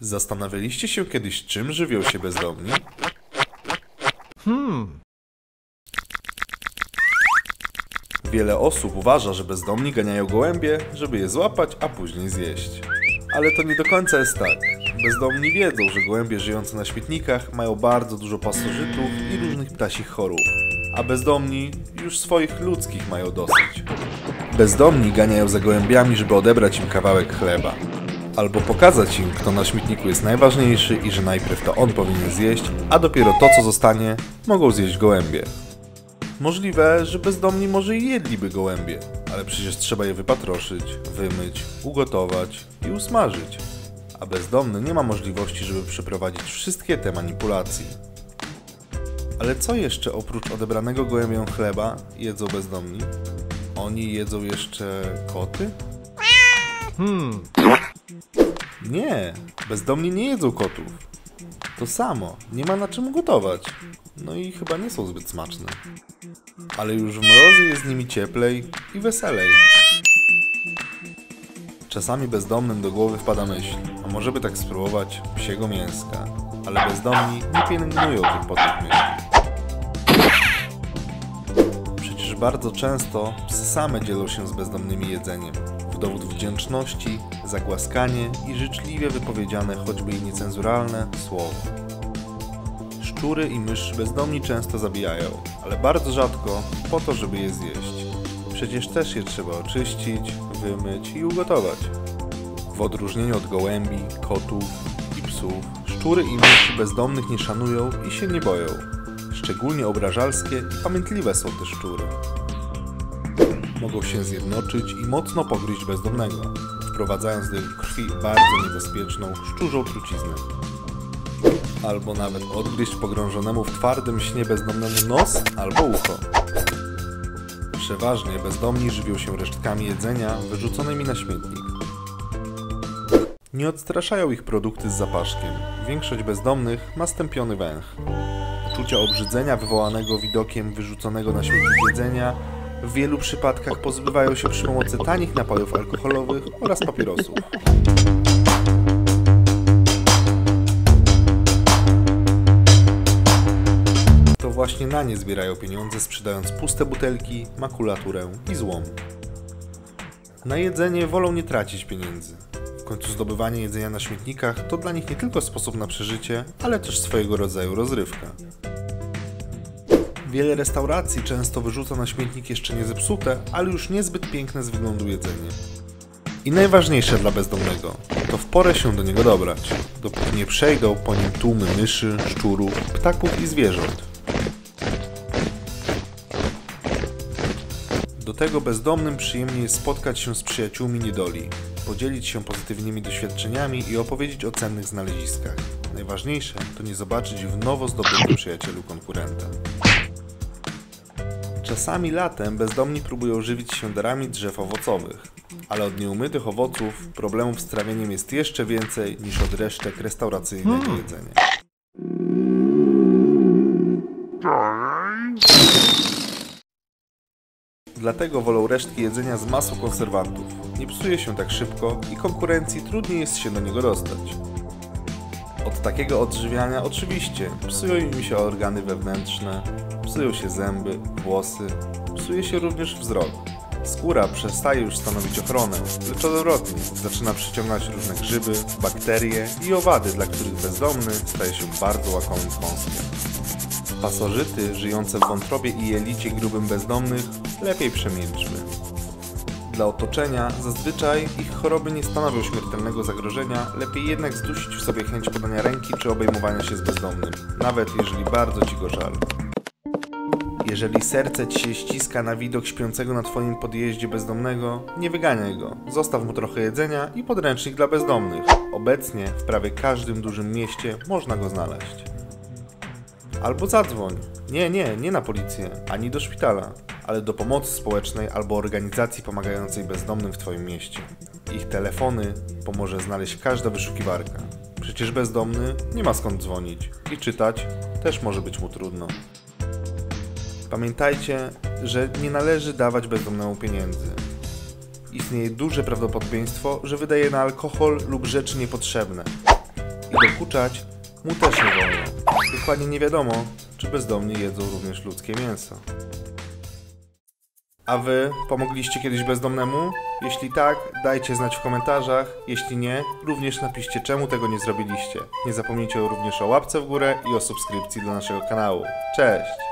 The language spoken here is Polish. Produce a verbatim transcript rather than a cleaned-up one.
Zastanawialiście się kiedyś, czym żywią się bezdomni? Hmm. Wiele osób uważa, że bezdomni ganiają gołębie, żeby je złapać, a później zjeść. Ale to nie do końca jest tak. Bezdomni wiedzą, że gołębie żyjące na śmietnikach mają bardzo dużo pasożytów i różnych ptasich chorób, a bezdomni już swoich ludzkich mają dosyć. Bezdomni ganiają za gołębiami, żeby odebrać im kawałek chleba. Albo pokazać im, kto na śmietniku jest najważniejszy i że najpierw to on powinien zjeść, a dopiero to, co zostanie, mogą zjeść gołębie. Możliwe, że bezdomni może i jedliby gołębie, ale przecież trzeba je wypatroszyć, wymyć, ugotować i usmażyć. A bezdomny nie ma możliwości, żeby przeprowadzić wszystkie te manipulacje. Ale co jeszcze oprócz odebranego gołębiom chleba jedzą bezdomni? Oni jedzą jeszcze koty? Hmm. Nie, bezdomni nie jedzą kotów. To samo, nie ma na czym gotować. No i chyba nie są zbyt smaczne. Ale już w mrozy jest z nimi cieplej i weselej. Czasami bezdomnym do głowy wpada myśl, a może by tak spróbować psiego mięska. Ale bezdomni nie pielęgnują tych potych myśli. Przecież bardzo często psy same dzielą się z bezdomnymi jedzeniem. W dowód wdzięczności, zagłaskanie i życzliwie wypowiedziane, choćby i niecenzuralne, słowa. Szczury i myszy bezdomni często zabijają, ale bardzo rzadko po to, żeby je zjeść. Przecież też je trzeba oczyścić, wymyć i ugotować. W odróżnieniu od gołębi, kotów i psów, szczury i myszy bezdomnych nie szanują i się nie boją. Szczególnie obrażalskie i pamiętliwe są te szczury. Mogą się zjednoczyć i mocno pogryźć bezdomnego, wprowadzając do jego krwi bardzo niebezpieczną szczurzą truciznę. Albo nawet odgryźć pogrążonemu w twardym śnie bezdomnemu nos albo ucho. Przeważnie bezdomni żywią się resztkami jedzenia wyrzuconymi na śmietnik. Nie odstraszają ich produkty z zapaszkiem. Większość bezdomnych ma stępiony węch. Uczucia obrzydzenia wywołanego widokiem wyrzuconego na śmietnik jedzenia w wielu przypadkach pozbywają się przy pomocy tanich napojów alkoholowych oraz papierosów. To właśnie na nie zbierają pieniądze, sprzedając puste butelki, makulaturę i złom. Na jedzenie wolą nie tracić pieniędzy. W końcu zdobywanie jedzenia na śmietnikach to dla nich nie tylko sposób na przeżycie, ale też swojego rodzaju rozrywka. Wiele restauracji często wyrzuca na śmietnik jeszcze nie zepsute, ale już niezbyt piękne z wyglądu jedzenie. I najważniejsze dla bezdomnego, to w porę się do niego dobrać, dopóki nie przejdą po nim tłumy myszy, szczurów, ptaków i zwierząt. Do tego bezdomnym przyjemnie jest spotkać się z przyjaciółmi niedoli, podzielić się pozytywnymi doświadczeniami i opowiedzieć o cennych znaleziskach. Najważniejsze to nie zobaczyć w nowo zdobytym przyjacielu konkurenta. Czasami latem bezdomni próbują żywić się darami drzew owocowych, ale od nieumytych owoców problemów z trawieniem jest jeszcze więcej niż od resztek restauracyjnego Hmm. jedzenia. Dlatego wolą resztki jedzenia z masą konserwantów. Nie psuje się tak szybko i konkurencji trudniej jest się do niego dostać. Od takiego odżywiania oczywiście psują im się organy wewnętrzne, psują się zęby, włosy, psuje się również wzrok. Skóra przestaje już stanowić ochronę, lecz odwrotnie, zaczyna przyciągać różne grzyby, bakterie i owady, dla których bezdomny staje się bardzo łakomym kąskiem. Pasożyty żyjące w wątrobie i jelicie grubym bezdomnych lepiej przemilczmy. Dla otoczenia zazwyczaj ich choroby nie stanowią śmiertelnego zagrożenia, lepiej jednak zdusić w sobie chęć podania ręki czy obejmowania się z bezdomnym, nawet jeżeli bardzo ci go żal. Jeżeli serce ci się ściska na widok śpiącego na twoim podjeździe bezdomnego, nie wyganiaj go, zostaw mu trochę jedzenia i podręcznik dla bezdomnych. Obecnie w prawie każdym dużym mieście można go znaleźć. Albo zadzwoń. Nie, nie, nie na policję, ani do szpitala, ale do pomocy społecznej albo organizacji pomagającej bezdomnym w twoim mieście. Ich telefony pomoże znaleźć każda wyszukiwarka. Przecież bezdomny nie ma skąd dzwonić i czytać też może być mu trudno. Pamiętajcie, że nie należy dawać bezdomnemu pieniędzy. Istnieje duże prawdopodobieństwo, że wydaje na alkohol lub rzeczy niepotrzebne. i dokuczać mu też nie wolno. Dokładnie nie wiadomo, czy bezdomni jedzą również ludzkie mięso. A wy pomogliście kiedyś bezdomnemu? Jeśli tak, dajcie znać w komentarzach. Jeśli nie, również napiszcie, czemu tego nie zrobiliście. Nie zapomnijcie również o łapce w górę i o subskrypcji do naszego kanału. Cześć!